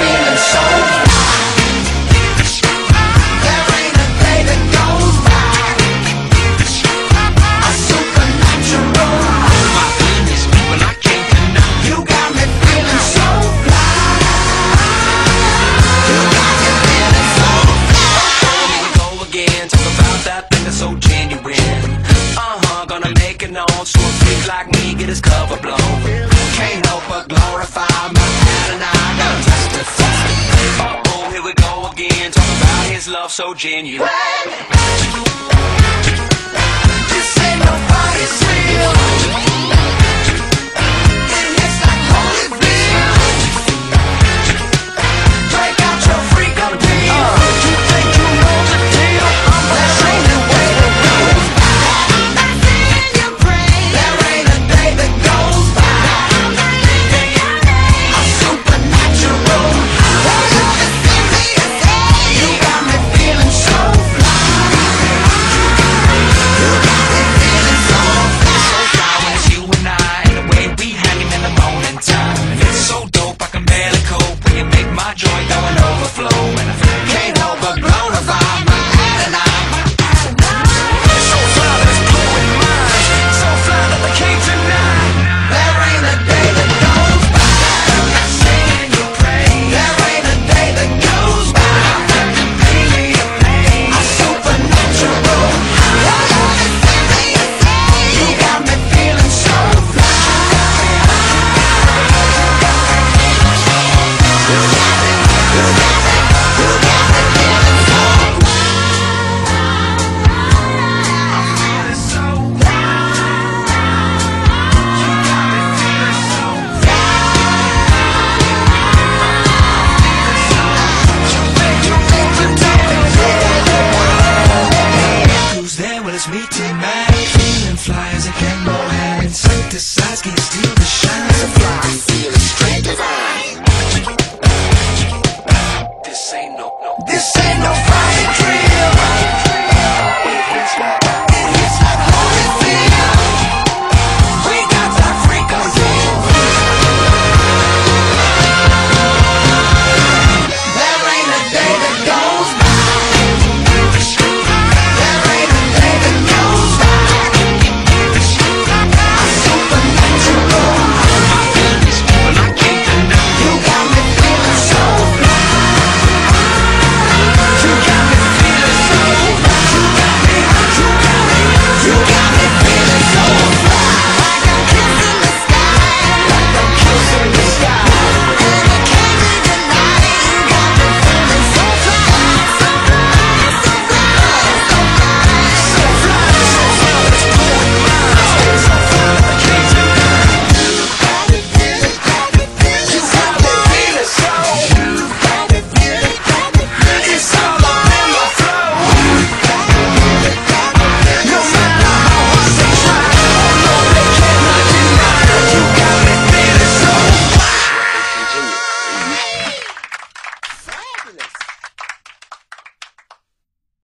feeling so fly. There ain't a day that goes by. A supernatural. My goodness, people, I can't deny. You got me feeling so fly. You got me feeling so fly. Here we go again, talk about that thing that's so genuine. Gonna make it known, so a freak like me get his cover blown. Can't help but glorify my dad, and I gotta testify. Uh-oh, here we go again, talk about his love so genuine. This ain't nobody's real.